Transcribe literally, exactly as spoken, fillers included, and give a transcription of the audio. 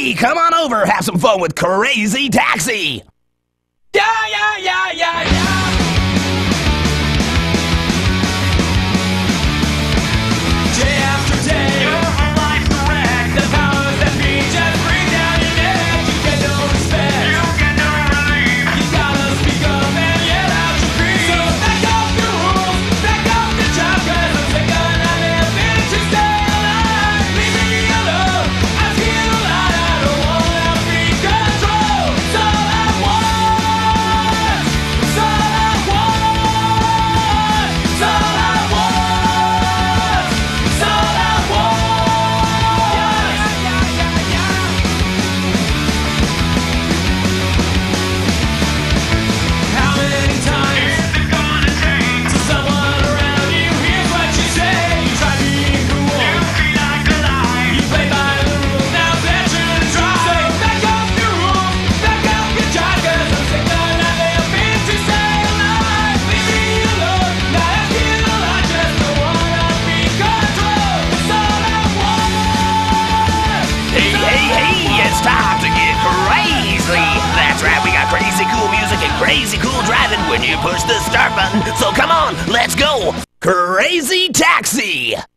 Hey, come on over, have some fun with Crazy Taxi! Yeah, yeah, yeah, yeah, yeah! Day after day, your life's a wreck. The powers that be just bring down your neck. You get no respect, you get no relief. You gotta speak up and yell out your creed. So back up your rules, back up the job, cause I'm sick of not living to stay alive. Leave me alone, I feel alive. I don't wanna be controlled. It's all I want, it's all I want, it's all I want, it's all I want. Yeah, yeah, yeah, yeah. How many times is it gonna take till someone around you hears what you say? You try being cool, you feel like a lie. You play by the rules, now that you're dry. So back up your rules, back up your job, cause I'm sick of not living to stay alive. Leave me alone, now I feel alive. Just don't wanna be controlled. It's all I want. Hey, hey, hey, it's time to get crazy. That's right, we got crazy cool music and crazy cool driving when you push the start button. So come on, let's go. Crazy Taxi.